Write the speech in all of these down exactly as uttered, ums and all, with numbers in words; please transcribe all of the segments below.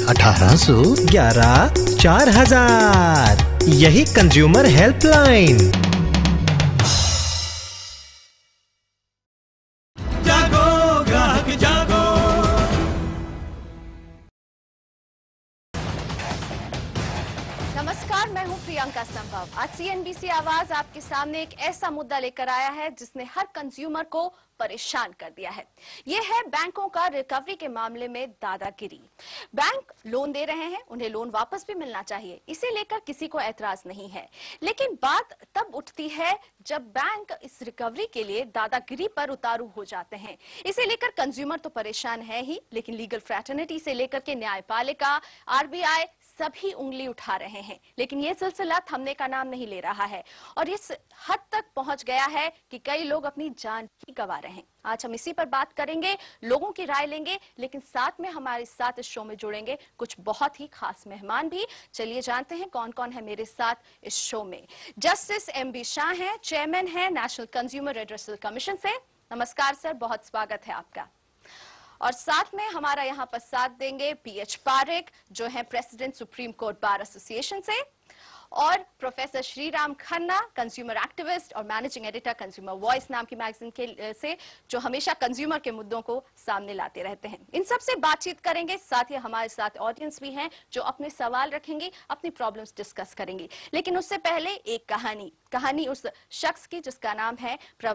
अठारह सौ ग्यारह चार हजार। यही कंज्यूमर हेल्पलाइन। जागो ग्राहक जागो। नमस्कार, मैं हूं प्रियंका संभव। आज सीएनबीसी आवाज आपके सामने एक ऐसा मुद्दा लेकर आया है जिसने हर कंज्यूमर को परेशान कर दिया है। यह है बैंकों का रिकवरी के मामले में दादागिरी। बैंक लोन दे रहे हैं, उन्हें लोन वापस भी मिलना चाहिए, इसे लेकर किसी को ऐतराज नहीं है। लेकिन बात तब उठती है जब बैंक इस रिकवरी के लिए दादागिरी पर उतारू हो जाते हैं। इसे लेकर कंज्यूमर तो परेशान है ही, लेकिन लीगल फ्रैटर्निटी से लेकर के न्यायपालिका, आरबीआई सभी उंगली उठा रहे हैं। लेकिन यह सिलसिला थमने का नाम नहीं ले रहा है और इस हद तक पहुंच गया है कि कई लोग अपनी जान भी गंवा रहे हैं। आज हम इसी पर बात करेंगे, लोगों की राय लेंगे, लेकिन साथ में हमारे साथ इस शो में जुड़ेंगे कुछ बहुत ही खास मेहमान भी। चलिए जानते हैं कौन कौन है मेरे साथ इस शो में। जस्टिस एम बी शाह हैं, चेयरमैन हैं नेशनल कंज्यूमर रेड्रेसल कमीशन से। नमस्कार सर, बहुत स्वागत है आपका। और साथ में हमारा यहाँ पर साथ देंगे पी एच पारेख, जो है president supreme court bar association से, और professor Shriram Khanna, consumer activist और मैनेजिंग एडिटर कंज्यूमर वॉइस नाम की मैगजीन के से, जो हमेशा कंज्यूमर के मुद्दों को सामने लाते रहते हैं। इन सब से बातचीत करेंगे। साथ ही हमारे साथ ऑडियंस भी हैं जो अपने सवाल रखेंगे, अपनी प्रॉब्लम्स डिस्कस करेंगे। लेकिन उससे पहले एक कहानी कहानी उस शख्स की जिसका नाम है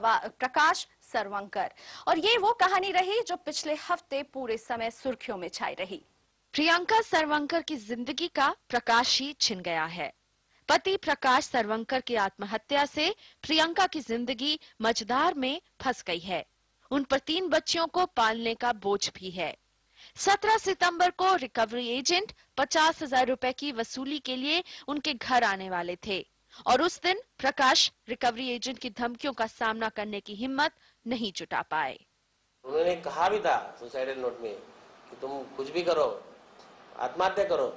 प्रकाश सरवंकर, और ये वो कहानी रही जो पिछले हफ्ते पूरे समय सुर्खियों में छाई रही। प्रियंका सरवंकर की जिंदगी का प्रकाश ही छिन गया है। पति प्रकाश सरवंकर की आत्महत्या से प्रियंका की जिंदगी मझधार में फंस गई है। उन पर तीन बच्चियों को पालने का बोझ भी है। सत्रह सितंबर को रिकवरी एजेंट पचास हजार रुपए की वसूली के लिए उनके घर आने वाले थे और उस दिन प्रकाश रिकवरी एजेंट की धमकियों का सामना करने की हिम्मत नहीं जुटा पाए। उन्होंने कहा भी था सुसाइडल नोट में कि तुम कुछ भी करो, आत्महत्या करो,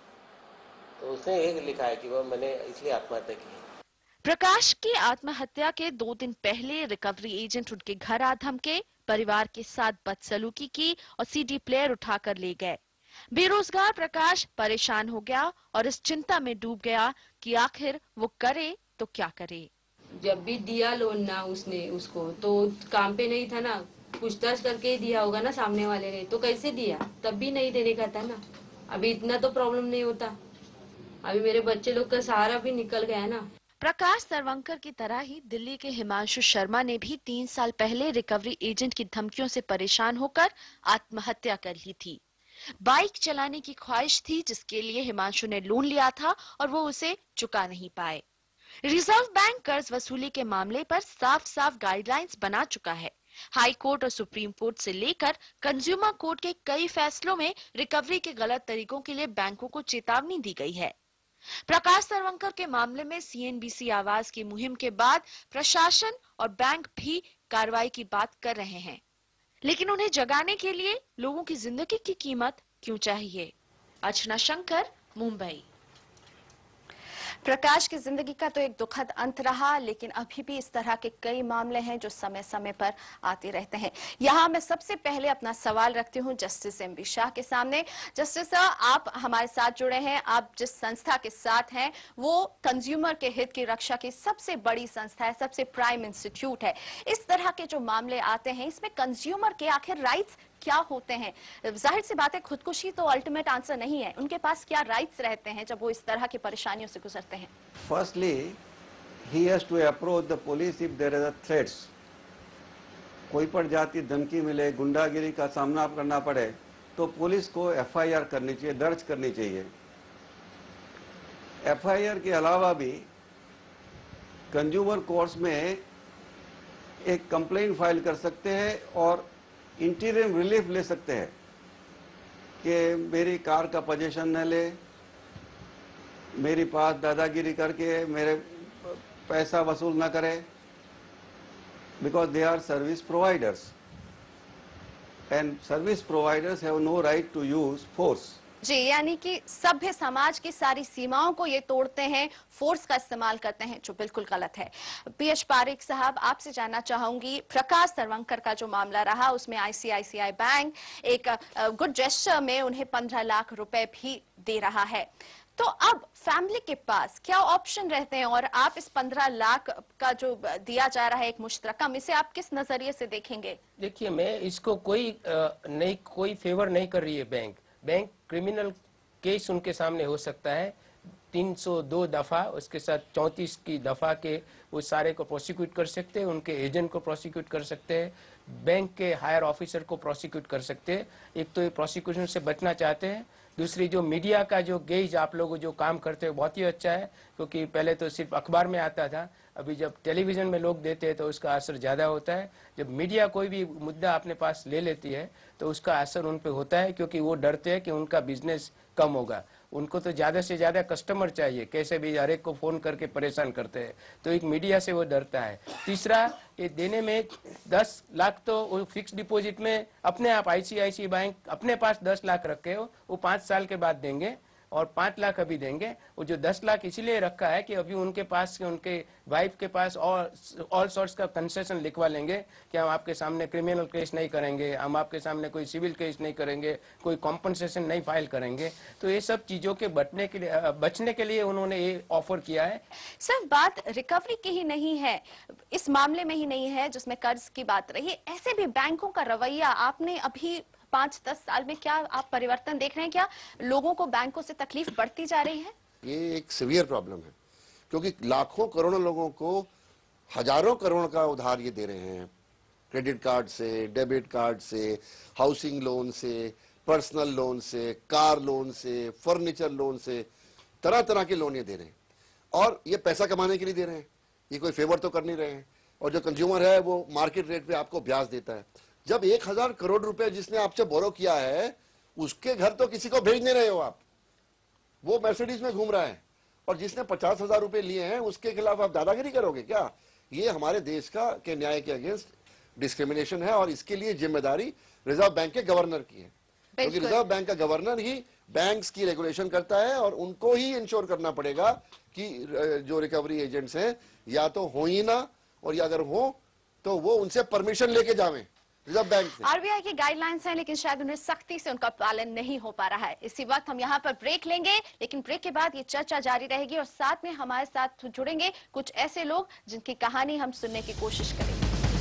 तो उसने ये लिखा है कि वो मैंने इसलिए आत्महत्या की है। प्रकाश की आत्महत्या के दो दिन पहले रिकवरी एजेंट उनके घर आ धमके, परिवार के साथ बदसलूकी की और सीडी प्लेयर उठाकर ले गए। बेरोजगार प्रकाश परेशान हो गया और इस चिंता में डूब गया कि आखिर वो करे तो क्या करे। जब भी दिया लोन ना उसने उसको, तो काम पे नहीं था ना, पूछताछ करके ही दिया होगा ना सामने वाले ने, तो कैसे दिया? तब भी नहीं देने का था ना। अभी इतना तो प्रॉब्लम नहीं होता। अभी मेरे बच्चे लोग का सहारा भी निकल गया ना। प्रकाश सरवंकर की तरह ही दिल्ली के हिमांशु शर्मा ने भी तीन साल पहले रिकवरी एजेंट की धमकियों से परेशान होकर आत्महत्या कर ली थी। बाइक चलाने की ख्वाहिश थी जिसके लिए हिमांशु ने लोन लिया था और वो उसे चुका नहीं पाए। रिजर्व बैंक कर्ज वसूली के मामले पर साफ साफ गाइडलाइंस बना चुका है। हाई कोर्ट और सुप्रीम कोर्ट से लेकर कंज्यूमर कोर्ट के कई फैसलों में रिकवरी के गलत तरीकों के लिए बैंकों को चेतावनी दी गई है। प्रकाश सरवंकर के मामले में सीएनबीसी आवाज की मुहिम के बाद प्रशासन और बैंक भी कार्रवाई की बात कर रहे हैं, लेकिन उन्हें जगाने के लिए लोगों की जिंदगी की कीमत क्यों चाहिए? अर्चना शंकर, मुंबई। प्रकाश की जिंदगी का तो एक दुखद अंत रहा, लेकिन अभी भी इस तरह के कई मामले हैं जो समय समय पर आते रहते हैं। यहाँ मैं सबसे पहले अपना सवाल रखती हूँ जस्टिस एम बी शाह के सामने। जस्टिस साहब, आप हमारे साथ जुड़े हैं। आप जिस संस्था के साथ हैं वो कंज्यूमर के हित की रक्षा की सबसे बड़ी संस्था है, सबसे प्राइम इंस्टीट्यूट है। इस तरह के जो मामले आते हैं, इसमें कंज्यूमर के आखिर राइट्स क्या होते हैं? जाहिर सी बात है, खुदकुशी तो अल्टीमेट आंसर नहीं है। उनके पास क्या राइट्स रहते हैं जब वो इस तरह की परेशानियों से गुजरते हैं? Firstly, he has to approach the police if there are threats. कोई पर जाति धमकी मिले, गुंडागिरी का सामना करना पड़े, तो पुलिस को एफ आई आर करनी चाहिए, दर्ज करनी चाहिए। एफ आई आर के अलावा भी कंज्यूमर कोर्ट्स में एक कंप्लेंट फाइल कर सकते हैं और इंटीरियम रिलीफ ले सकते हैं कि मेरी कार का पोजीशन न ले, मेरी पास दादागिरी करके मेरे पैसा वसूल ना करे, because they are service providers and service providers have no right to use force. जी, यानी कि सभ्य समाज की सारी सीमाओं को ये तोड़ते हैं, फोर्स का इस्तेमाल करते हैं, जो बिल्कुल गलत है। पी एच पारेख साहब, आपसे जानना चाहूंगी, प्रकाश सर्वंकर का जो मामला रहा उसमें आईसीआईसीआई बैंक एक गुड जेस्चर में उन्हें पंद्रह लाख रुपए भी दे रहा है, तो अब फैमिली के पास क्या ऑप्शन रहते हैं और आप इस पंद्रह लाख का जो दिया जा रहा है एक मुश्त रकम, इसे आप किस नजरिए से देखेंगे? देखिए, मैं इसको कोई नहीं कोई फेवर नहीं कर रही है बैंक बैंक क्रिमिनल केस उनके सामने हो सकता है, तीन सौ दो दफा, उसके साथ चौंतीस की दफा के वो सारे को प्रोसिक्यूट कर सकते हैं, उनके एजेंट को प्रोसिक्यूट कर सकते हैं, बैंक के हायर ऑफिसर को प्रोसिक्यूट कर सकते हैं। एक तो ये प्रोसिक्यूशन से बचना चाहते हैं, दूसरी जो मीडिया का जो गेज आप लोग जो काम करते हैं बहुत ही अच्छा है, क्योंकि पहले तो सिर्फ अखबार में आता था, अभी जब टेलीविजन में लोग देते हैं तो उसका असर ज़्यादा होता है। जब मीडिया कोई भी मुद्दा अपने पास ले लेती है तो उसका असर उन पे होता है, क्योंकि वो डरते हैं कि उनका बिजनेस कम होगा। उनको तो ज़्यादा से ज़्यादा कस्टमर चाहिए, कैसे भी हर एक को फ़ोन करके परेशान करते हैं, तो एक मीडिया से वो डरता है। तीसरा, ये देने में दस लाख तो वो फिक्स डिपॉजिट में अपने आप आईसीआईसीआई बैंक अपने पास दस लाख रखे हो, वो पाँच साल के बाद देंगे और पाँच लाख अभी देंगे। वो जो दस लाख इसीलिए रखा है कि अभी उनके पास उनके वाइफ के पास और ऑल सॉर्ट्स का कंसेशन लिखवा लेंगे कि हम आपके सामने क्रिमिनल केस नहीं करेंगे, हम आपके सामने कोई सिविल केस नहीं करेंगे, कोई कॉम्पनसेशन नहीं फाइल करेंगे। तो ये सब चीजों के बचने के लिए बचने के लिए उन्होंने ये ऑफर किया है। सर, बात रिकवरी की ही नहीं है, इस मामले में ही नहीं है जिसमें कर्ज की बात रही, ऐसे भी बैंकों का रवैया आपने अभी पांच दस साल में क्या आप परिवर्तन देख रहे हैं? क्या लोगों को बैंकों से तकलीफ बढ़ती जा रही है? ये एक सीवियर प्रॉब्लम है, क्योंकि लाखों करोड़ों लोगों को हजारों करोड़ का उधार ये दे रहे हैं, क्रेडिट कार्ड से, डेबिट कार्ड से, हाउसिंग लोन से, पर्सनल लोन से, कार लोन से, फर्नीचर लोन से, तरह तरह के लोन ये दे रहे हैं और ये पैसा कमाने के लिए दे रहे हैं, ये कोई फेवर तो कर नहीं रहे हैं। और जो कंज्यूमर है वो मार्केट रेट पे आपको ब्याज देता है। जब एक हजार करोड़ रुपए जिसने आपसे बोरो किया है उसके घर तो किसी को भेज नहीं रहे हो आप, वो मर्सिडीज में घूम रहा है, और जिसने पचास हजार रुपए लिए हैं उसके खिलाफ आप दादागिरी करोगे क्या? ये हमारे देश का के न्याय के अगेंस्ट डिस्क्रिमिनेशन है और इसके लिए जिम्मेदारी रिजर्व बैंक के गवर्नर की है, क्योंकि रिजर्व बैंक का गवर्नर ही बैंक्स की रेगुलेशन करता है और उनको ही इंश्योर करना पड़ेगा कि जो रिकवरी एजेंट्स हैं या तो हो ही ना, और या अगर हो तो वो उनसे परमिशन लेके जावें रिजर्व बैंक से। आरबीआई की गाइडलाइंस है, लेकिन शायद उन्हें सख्ती से उनका पालन नहीं हो पा रहा है। इसी वक्त हम यहाँ पर ब्रेक लेंगे, लेकिन ब्रेक के बाद ये चर्चा जारी रहेगी और साथ में हमारे साथ जुड़ेंगे कुछ ऐसे लोग जिनकी कहानी हम सुनने की कोशिश करेंगे।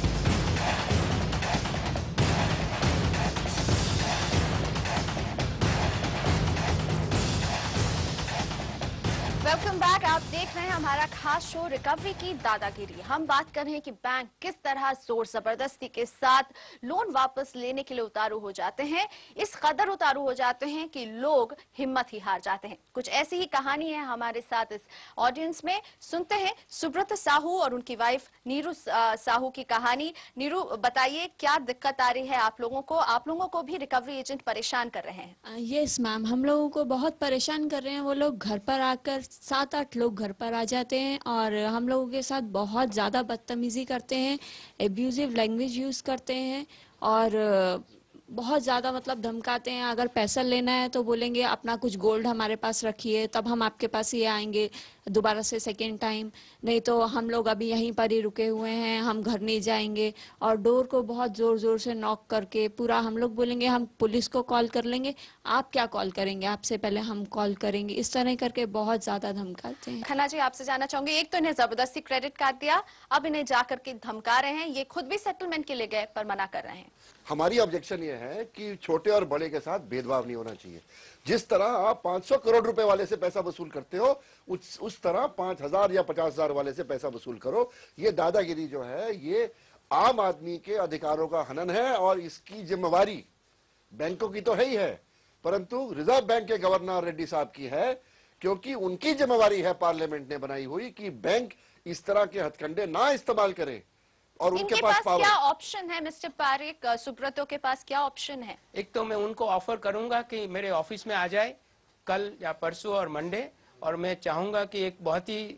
Welcome back. आप देख रहे हैं हमारा खास शो रिकवरी की दादागिरी। हम बात कर रहे हैं कि बैंक किस तरह जोर जबरदस्ती के साथ लोन वापस लेने के लिए उतारू हो जाते हैं, इस कदर उतारू हो जाते हैं कि लोग हिम्मत ही हार जाते हैं। कुछ ऐसी ही कहानी है हमारे साथ इस ऑडियंस में। सुनते हैं सुब्रत साहू और उनकी वाइफ नीरू साहू की कहानी। नीरू, बताइए क्या दिक्कत आ रही है आप लोगों को? आप लोगों को भी रिकवरी एजेंट परेशान कर रहे हैं? यस मैम, हम लोगों को बहुत परेशान कर रहे हैं। वो लोग घर पर आकर सात आठ लोग घर पर आ जाते हैं और हम लोगों के साथ बहुत ज़्यादा बदतमीजी करते हैं, एब्यूजिव लैंग्वेज यूज़ करते हैं और बहुत ज़्यादा मतलब धमकाते हैं। अगर पैसा लेना है तो बोलेंगे अपना कुछ गोल्ड हमारे पास रखिए, तब हम आपके पास ही आएंगे दोबारा से सेकेंड टाइम, नहीं तो हम लोग अभी यहीं पर ही रुके हुए हैं, हम घर नहीं जाएंगे। और डोर को बहुत ज़ोर ज़ोर से नॉक करके पूरा हम लोग बोलेंगे हम पुलिस को कॉल कर लेंगे। आप क्या कॉल करेंगे, आपसे पहले हम कॉल करेंगे, इस तरह करके बहुत ज़्यादा धमकाते हैं। खन्ना जी, आपसे जानना चाहूंगी, एक तो इन्हें जबरदस्ती क्रेडिट कार्ड दिया, अब इन्हें जाकर के धमका रहे हैं, ये खुद भी सेटलमेंट के लिए गए पर मना कर रहे हैं। हमारी ऑब्जेक्शन ये है कि छोटे और बड़े के साथ भेदभाव नहीं होना चाहिए। जिस तरह आप पाँच सौ करोड़ रुपए वाले से पैसा वसूल करते हो उस उस तरह पांच हजार या पचास हजार वाले से पैसा वसूल करो। ये दादागिरी जो है ये आम आदमी के अधिकारों का हनन है और इसकी जिम्मेवारी बैंकों की तो है ही है, परंतु रिजर्व बैंक के गवर्नर रेड्डी साहब की है, क्योंकि उनकी जिम्मेवारी है पार्लियामेंट ने बनाई हुई कि बैंक इस तरह के हथकंडे ना इस्तेमाल करें। और उनके पास, पास, पास क्या ऑप्शन है मिस्टर पारेख, सुब्रतो के पास क्या ऑप्शन है? एक तो मैं उनको ऑफर करूंगा कि मेरे ऑफिस में आ जाए कल या परसों और मंडे, और मैं चाहूंगा कि एक बहुत ही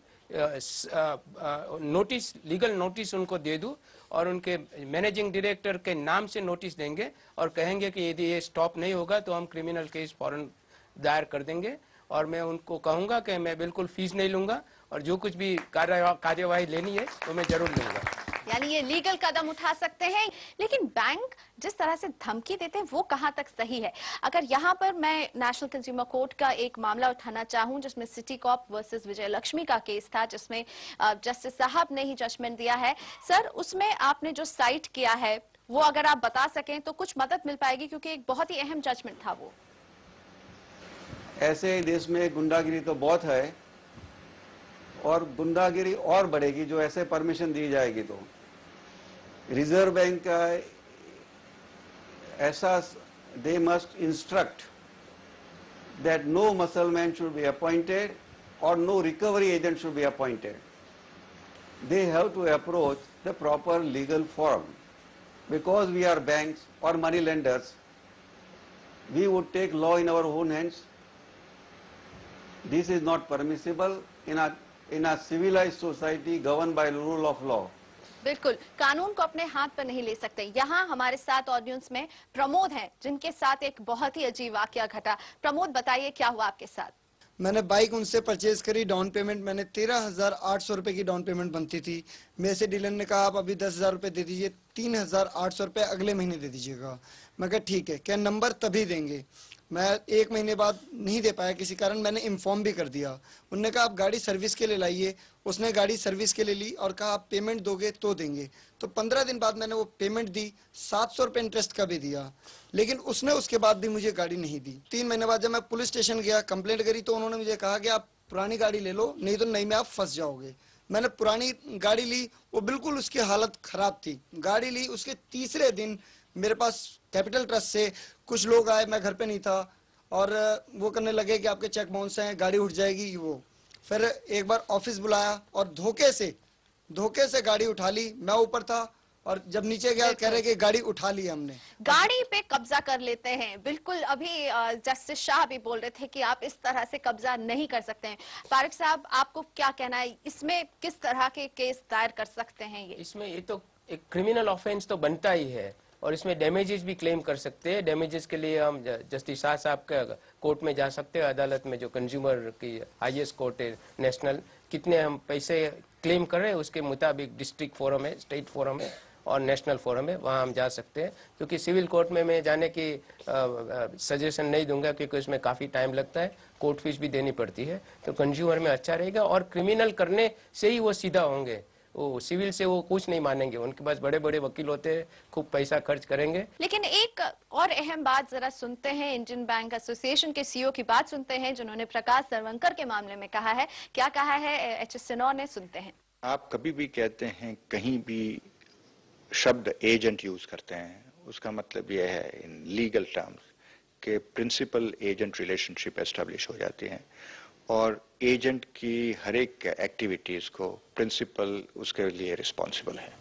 नोटिस, लीगल नोटिस उनको दे दूं और उनके मैनेजिंग डायरेक्टर के नाम से नोटिस देंगे और कहेंगे कि यदि ये स्टॉप नहीं होगा तो हम क्रिमिनल केस फौरन दायर कर देंगे और मैं उनको कहूंगा कि मैं बिल्कुल फीस नहीं लूंगा और जो कुछ भी कार्य कार्यवाही लेनी है वो मैं जरूर लूंगा। यानी ये लीगल कदम उठा सकते हैं, लेकिन बैंक जिस तरह से धमकी देते हैं वो कहां तक सही है? अगर यहां पर मैं नेशनल कंज्यूमर कोर्ट का एक मामला उठाना चाहूं जिसमें city corp versus Vijay Lakshmi का केस था, जिसमें जस्टिस साहब ने ही जजमेंट दिया है, सर उसमें आपने जो साइट किया है वो अगर आप बता सकें तो कुछ मदद मिल पाएगी, क्योंकि एक बहुत ही अहम जजमेंट था वो। ऐसे देश में गुंडागिरी तो बहुत है और गुंडागिरी और बढ़ेगी जो ऐसे परमिशन दी जाएगी तो। रिजर्व बैंक का ऐसा, they must instruct that no muscleman should be appointed और no recovery agent should be appointed. They have to approach the proper legal forum. Because we are banks or money lenders, we would take law in our own hands. This is not permissible in a in a civilized society governed by the rule of law. बिल्कुल, कानून को अपने हाथ पर नहीं ले सकते। यहाँ हमारे साथ ऑडियंस में प्रमोद हैं, जिनके साथ एक बहुत ही अजीब वाकया घटा। प्रमोद, बताइए क्या हुआ आपके साथ? मैंने बाइक उनसे परचेज करी, डाउन पेमेंट मैंने तेरह हजार आठ सौ रुपए की डाउन पेमेंट बनती थी। मेरे से डीलर ने कहा आप अभी दस हजार रुपए दे दीजिए, तीन हजार आठ सौ रुपए अगले महीने दे दीजिएगा। मैं कहा ठीक है, क्या नंबर तभी देंगे। मैं एक महीने बाद नहीं दे पाया किसी कारण, मैंने इन्फॉर्म भी कर दिया। उन्होंने कहा आप गाड़ी सर्विस के लिए लाइए। उसने गाड़ी सर्विस के लिए ली और कहा आप पेमेंट दोगे तो देंगे। तो पंद्रह दिन बाद मैंने वो पेमेंट दी, सात सौ रुपये इंटरेस्ट का भी दिया, लेकिन उसने उसके बाद भी मुझे गाड़ी नहीं दी। तीन महीने बाद जब मैं पुलिस स्टेशन गया, कंप्लेंट करी, तो उन्होंने मुझे कहा कि आप पुरानी गाड़ी ले लो, नहीं तो नई में आप फंस जाओगे। मैंने पुरानी गाड़ी ली, वो बिल्कुल उसकी हालत खराब थी। गाड़ी ली, उसके तीसरे दिन मेरे पास कैपिटल ट्रस्ट से कुछ लोग आए, मैं घर पे नहीं था, और वो करने लगे कि आपके चेक बाउंस हैं, गाड़ी उठ जाएगी। वो फिर एक बार ऑफिस बुलाया और धोखे से धोखे से गाड़ी उठा ली। मैं ऊपर था और जब नीचे गया कह रहे कि गाड़ी उठा ली हमने। गाड़ी पे कब्जा कर लेते हैं। बिल्कुल, अभी जस्टिस शाह भी बोल रहे थे कि आप इस तरह से कब्जा नहीं कर सकते हैं। फारूक साहब, आपको क्या कहना है, इसमें किस तरह के केस दायर कर सकते हैं? ये इसमें ये तो एक क्रिमिनल ऑफेंस तो बनता ही है और इसमें डैमेजेस भी क्लेम कर सकते हैं। डैमेजेस के लिए हम जस्टिस शाह साहब का कोर्ट में जा सकते हैं, अदालत में, जो कंज्यूमर की हाईएस्ट कोर्ट है नेशनल। कितने हम पैसे क्लेम कर रहे हैं उसके मुताबिक डिस्ट्रिक्ट फोरम है, स्टेट फोरम है और नेशनल फोरम है, वहाँ हम जा सकते हैं। क्योंकि सिविल कोर्ट में मैं जाने की सजेशन नहीं दूंगा, क्योंकि उसमें काफ़ी टाइम लगता है, कोर्ट फीस भी देनी पड़ती है। तो कंज्यूमर में अच्छा रहेगा और क्रिमिनल करने से ही वो सीधा होंगे। वो सिविल से वो कुछ नहीं मानेंगे, उनके पास बड़े बड़े वकील होते हैं, खूब पैसा खर्च करेंगे। लेकिन एक और अहम बात जरा सुनते हैं, इंडियन बैंक एसोसिएशन के सीईओ की बात सुनते हैं, जिन्होंने प्रकाश सर्वंकर के मामले में कहा है। क्या कहा है एच एस सिन्हा ने, सुनते हैं। आप कभी भी कहते हैं, कहीं भी शब्द एजेंट यूज करते हैं, उसका मतलब यह है इन लीगल टर्म्स के प्रिंसिपल एजेंट रिलेशनशिप एस्टेब्लिश हो जाती है और एजेंट की हर एक एक्टिविटीज को प्रिंसिपल उसके लिए रिस्पॉन्सिबल है।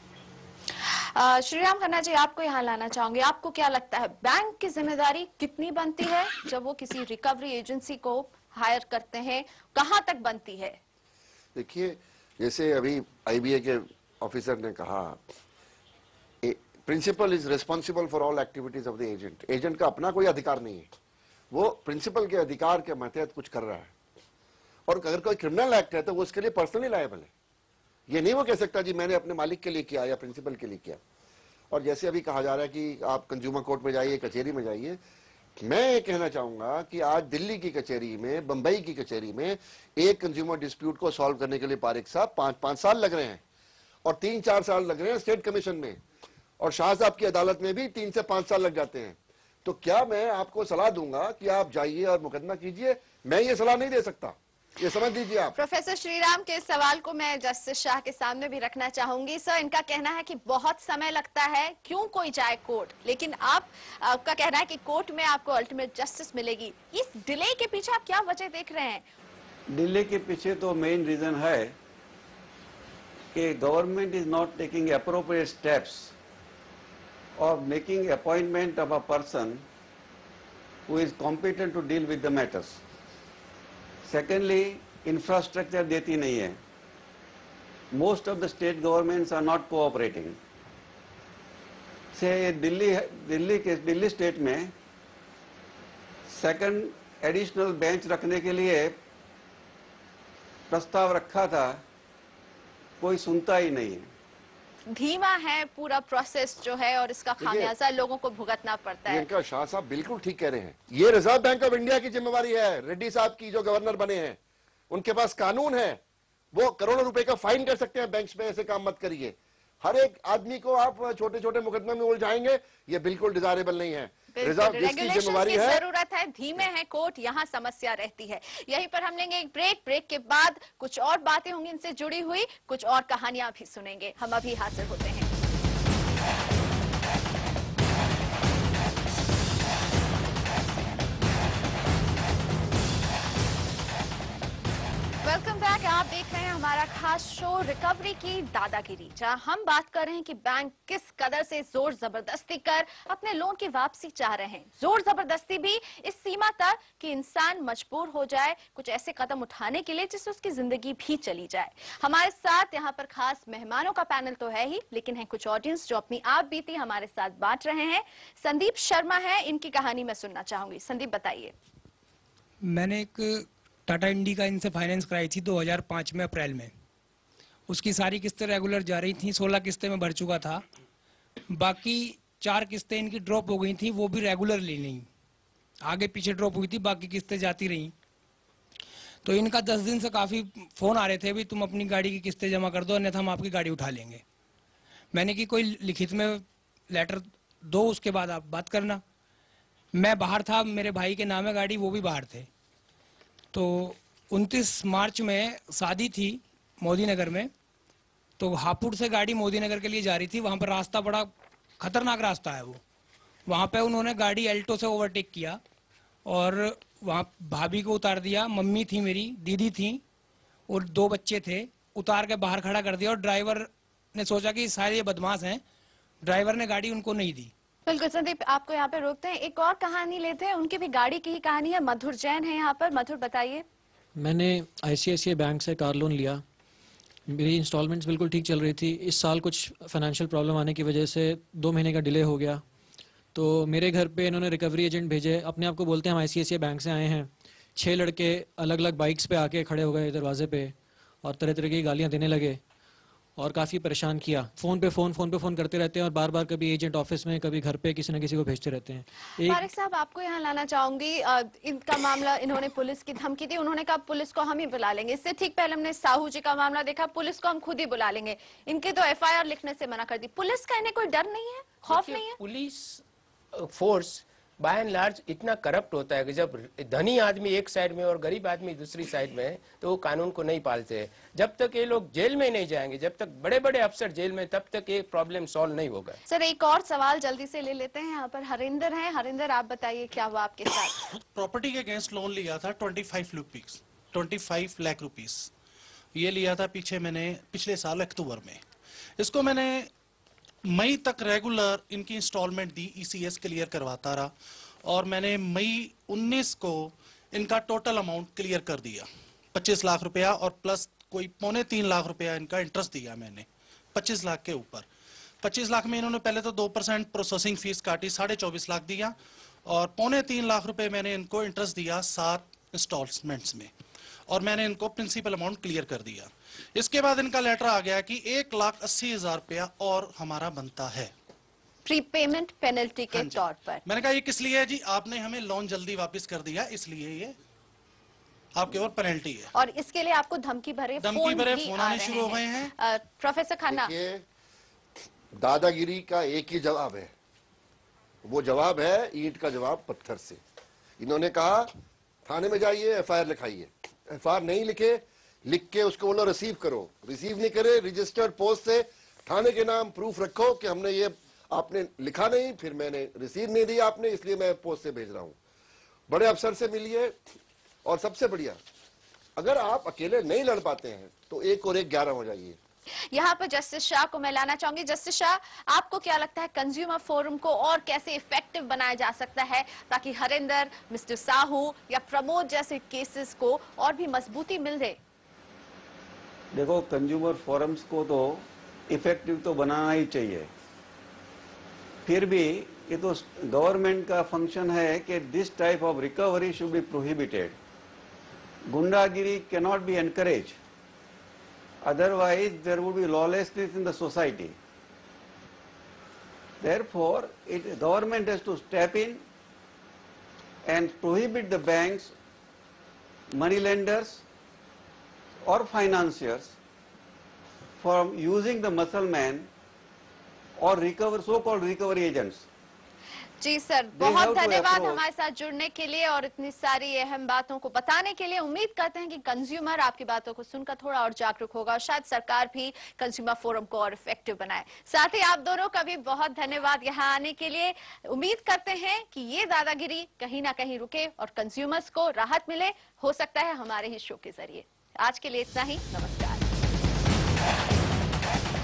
श्रीराम खन्ना जी, आपको यहाँ लाना चाहूंगे। आपको क्या लगता है, बैंक की जिम्मेदारी कितनी बनती है जब वो किसी रिकवरी एजेंसी को हायर करते हैं, कहाँ तक बनती है? देखिए, जैसे अभी आई बी ए के ऑफिसर ने कहा, principal is responsible for all activities of the agent. Agent का अपना कोई अधिकार नहीं है, वो प्रिंसिपल के अधिकार के मतहत कुछ कर रहा है। और अगर कोई क्रिमिनल एक्ट है तो वो उसके लिए पर्सनली लायबल है। ये नहीं वो कह सकता जी मैंने अपने मालिक के लिए किया या प्रिंसिपल के लिए किया। और जैसे अभी कहा जा रहा है कि आप कंज्यूमर कोर्ट में जाइए, कचहरी में जाइए, मैं ये कहना चाहूंगा कि आज दिल्ली की कचहरी में, बंबई की कचहरी में एक कंज्यूमर डिस्प्यूट को सॉल्व करने के लिए पारिक साहब पांच पांच साल लग रहे हैं और तीन चार साल लग रहे हैं स्टेट कमीशन में, और शाह साहब की अदालत में भी तीन से पांच साल लग जाते हैं। तो क्या मैं आपको सलाह दूंगा कि आप जाइए और मुकदमा कीजिए? मैं ये सलाह नहीं दे सकता, ये समझ लीजिए आप। प्रोफेसर श्रीराम के सवाल को मैं जस्टिस शाह के सामने भी रखना चाहूंगी। सर, इनका कहना है कि बहुत समय लगता है, क्यों कोई जाए कोर्ट, लेकिन आप आपका कहना है कि कोर्ट में आपको अल्टीमेट जस्टिस मिलेगी। इस डिले के पीछे आप क्या वजह देख रहे हैं? डिले के पीछे तो मेन रीजन है कि government is not taking appropriate steps or making appointment of a person who is competent to deal with the matters. Secondly, infrastructure देती नहीं है. Most of the state governments are not cooperating. Say Delhi Delhi के Delhi state में second additional bench रखने के लिए प्रस्ताव रखा था, कोई सुनता ही नहीं है। धीमा है पूरा प्रोसेस जो है और इसका खामियाजा लोगों को भुगतना पड़ता है। इनका शाह साहब बिल्कुल ठीक कह रहे हैं, ये रिजर्व बैंक ऑफ इंडिया की जिम्मेवारी है। रेड्डी साहब की जो गवर्नर बने हैं उनके पास कानून है, वो करोड़ों रुपए का फाइन कर सकते हैं बैंक्स में, ऐसे काम मत करिए। हर एक आदमी को आप छोटे छोटे मुकदमे में उलझाएंगे, ये बिल्कुल डिजायरेबल नहीं है। रिजर्व जिसकी जिम्मेवारी है, जरूरत है, धीमे है कोर्ट, यहाँ समस्या रहती है। यहीं पर हम लेंगे एक ब्रेक। ब्रेक के बाद कुछ और बातें होंगी इनसे जुड़ी हुई, कुछ और कहानियां भी सुनेंगे। हम अभी हाजिर होते हैं। Welcome back. आप देख रहे हैं हमारा खास शो रिकवरी की दादागिरी, जहां हम बात कर रहे हैं कि बैंक किस कदर से जोर जबरदस्ती कर अपने लोन की वापसी चाह रहे हैं। जोर जबरदस्ती भी इस सीमा तक कि इंसान मजबूर हो जाए कुछ ऐसे कदम उठाने के लिए जिससे उसकी जिंदगी भी चली जाए। हमारे साथ यहाँ पर खास मेहमानों का पैनल तो है ही, लेकिन है कुछ ऑडियंस जो अपनी आप बीती हमारे साथ बांट रहे हैं। संदीप शर्मा है, इनकी कहानी मैं सुनना चाहूंगी। संदीप बताइए। मैंने एक टाटा इंडी का इनसे फाइनेंस कराई थी दो हज़ार पाँच में अप्रैल में। उसकी सारी किस्तें रेगुलर जा रही थी, सोलह किस्तें मैं भर चुका था। बाकी चार किस्तें इनकी ड्रॉप हो गई थी, वो भी रेगुलरली नहीं, आगे पीछे ड्रॉप हुई थी, बाकी किस्तें जाती रहीं। तो इनका दस दिन से काफ़ी फ़ोन आ रहे थे, भी तुम अपनी गाड़ी की किस्तें जमा कर दो अन्यथा हम आपकी गाड़ी उठा लेंगे। मैंने कि कोई लिखित में लेटर दो, उसके बाद आप बात करना। मैं बाहर था, मेरे भाई के नाम है गाड़ी, वो भी बाहर थे। तो उनतीस मार्च में शादी थी मोदी नगर में, तो हापुड़ से गाड़ी मोदी नगर के लिए जा रही थी। वहाँ पर रास्ता बड़ा खतरनाक रास्ता है वो, वहाँ पे उन्होंने गाड़ी एल्टो से ओवरटेक किया और वहाँ भाभी को उतार दिया। मम्मी थी मेरी, दीदी थी और दो बच्चे थे, उतार के बाहर खड़ा कर दिया। और ड्राइवर ने सोचा कि शायद ये बदमाश हैं, ड्राइवर ने गाड़ी उनको नहीं दी। बिल्कुल संदीप, आपको यहाँ पे रोकते हैं, एक और कहानी लेते हैं। उनकी भी गाड़ी की ही कहानी है। मधुर जैन है यहाँ पर। मधुर बताइए। मैंने आईसीआईसीआई बैंक से कार लोन लिया, मेरी इंस्टॉलमेंट्स बिल्कुल ठीक चल रही थी। इस साल कुछ फाइनेंशियल प्रॉब्लम आने की वजह से दो महीने का डिले हो गया। तो मेरे घर पे इन्होंने रिकवरी एजेंट भेजे, अपने आप को बोलते हैं हम आईसीआईसीआई बैंक से आए हैं। छः लड़के अलग अलग बाइक्स पे आके खड़े हो गए दरवाजे पे और तरह तरह की गालियाँ देने लगे और काफ़ी परेशान किया। फ़ोन पे फ़ोन फ़ोन पे फ़ोन करते रहते हैं और बार बार कभी एजेंट ऑफिस में, कभी घर पे किसी न किसी को भेजते रहते हैं। फारिक साहब, आपको यहाँ लाना चाहूंगी। इनका मामला, इन्होंने पुलिस की धमकी दी, उन्होंने कहा पुलिस को हम ही बुला लेंगे। इससे ठीक पहले हमने साहू जी का मामला देखा, पुलिस को हम खुद ही बुला लेंगे। इनके तो एफ आई आर लिखने से मना कर दी। पुलिस का इन्हें कोई डर नहीं है, खौफ नहीं है? Police force by and large इतना करप्ट होता है कि जब धनी आदमी एक साइड में और गरीब आदमी दूसरी साइड में है तो वो कानून को नहीं पालते हैं। जब तक ये लोग जेल में नहीं जाएंगे, जब तक बड़े बड़े अफसर जेल में, तब तक ये प्रॉब्लम सॉल्व नहीं होगा। सर एक और सवाल जल्दी से ले लेते हैं। यहाँ पर हरिंदर है। हरिंदर, आप बताइए क्या हुआ आपके साथ? प्रॉपर्टी के अगेंस्ट लोन लिया था पच्चीस रुपीस पच्चीस लाख रुपीस ये लिया था पीछे मैंने पिछले साल अक्टूबर में। इसको मैंने मई तक रेगुलर इनकी इंस्टॉलमेंट दी, ईसीएस क्लियर करवाता रहा और मैंने मई उन्नीस को इनका टोटल अमाउंट क्लियर कर दिया, पच्चीस लाख रुपया और प्लस कोई पौने तीन लाख रुपया इनका इंटरेस्ट दिया मैंने पच्चीस लाख के ऊपर। पच्चीस लाख में इन्होंने पहले तो दो परसेंट प्रोसेसिंग फीस काटी, साढ़े चौबीस लाख दिया और पौने तीन लाख रुपए मैंने इनको इंटरेस्ट दिया सात इंस्टॉलमेंट्स में और मैंने इनको प्रिंसिपल अमाउंट क्लियर कर दिया। इसके बाद इनका लेटर आ गया कि एक लाख अस्सी हजार रुपया और हमारा बनता है प्रीपेमेंट पेनल्टी के तौर पर। मैंने कहा ये किस लिए है जी? आपने हमें लोन जल्दी वापस कर दिया इसलिए ये आपके ऊपर पेनल्टी है। और इसके लिए आपको धमकी भरे धमकी भरे फोन आने शुरू हो गए हैं। प्रोफेसर खन्ना, दादागिरी का एक ही जवाब है, वो जवाब है ईंट का जवाब पत्थर से। इन्होंने कहा थाने में जाइए, एफ आई आर लिखाइए। एफ आई आर नहीं लिखे, लिख के उसको बोलो रिसीव करो, रिसीव नहीं करे, रजिस्टर्ड पोस्ट से थाने के नाम प्रूफ रखो कि हमने ये आपने लिखा नहीं, फिर मैंने रिसीव नहीं दिया आपने, इसलिए मैं पोस्ट से भेज रहा हूं। बड़े अफसर से मिलिए और सबसे बढ़िया, अगर आप अकेले नहीं लड़ पाते हैं तो एक और एक ग्यारह हो जाइए। यहाँ पर जस्टिस शाह को मैं लाना चाहूंगी। जस्टिस शाह, आपको क्या लगता है कंज्यूमर फोरम को और कैसे इफेक्टिव बनाया जा सकता है ताकि हरिंदर, मिस्टर साहू या प्रमोद जैसे केसेस को और भी मजबूती मिल जाए? देखो, कंज्यूमर फोरम्स को तो इफेक्टिव तो बनाना ही चाहिए, फिर भी कि तो गवर्नमेंट का फंक्शन है कि this type of recovery should be prohibited. गुंडागिरी cannot be encourage, otherwise there would be lawlessness in the society. Therefore, it, government has to step in and prohibit the banks, money lenders or financiers from using the muscle man or recover so-called recovery agents. जी sir, बहुत धन्यवाद हमारे साथ जुड़ने के लिए और इतनी सारी अहम बातों को बताने के लिए. उम्मीद करते हैं कि कंज्यूमर आपकी बातों को सुनकर थोड़ा और जागरूक होगा और शायद सरकार भी कंज्यूमर फोरम को और इफेक्टिव बनाए. साथ ही आप दोनों का भी बहुत धन्यवाद यहाँ आने के लिए. उम्मीद करते हैं कि ये दादागिरी कहीं ना कहीं रुके और कंज्यूमर्स को राहत मिले. हो सकता है हमारे ही शो के जरिए. आज के लिए इतना ही. नमस्कार.